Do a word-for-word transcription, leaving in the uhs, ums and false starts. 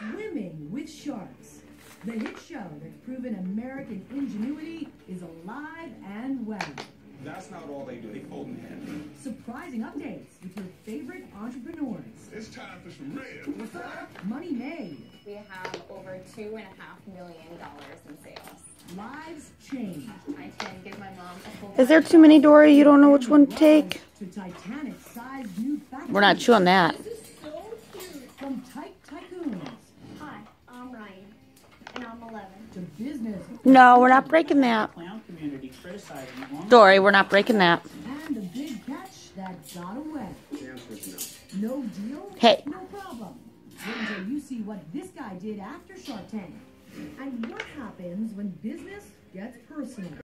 Swimming with Sharks. The hit show that's proven American ingenuity is alive and well. That's not all they do. They fold in hand. Surprising updates with your favorite entrepreneurs. It's time for some red. What's that? Money made. We have over two and a half million dollars in sales. Lives changed. I can give my mom a full. Is there too many, Dory? You don't know which one to take? To Titanic-sized new factories. We're not chewing that. This is so cute. From type tycoons. Hi, I'm Ryan, and I'm eleven. To business. No, we're not breaking that. Clown community criticizing one. Dory, we're not breaking that. And the big catch that got away. The answer is no. No deal? Hey. No problem. Wait until you see what this guy did after Shark Tank. And what happens when business gets personal.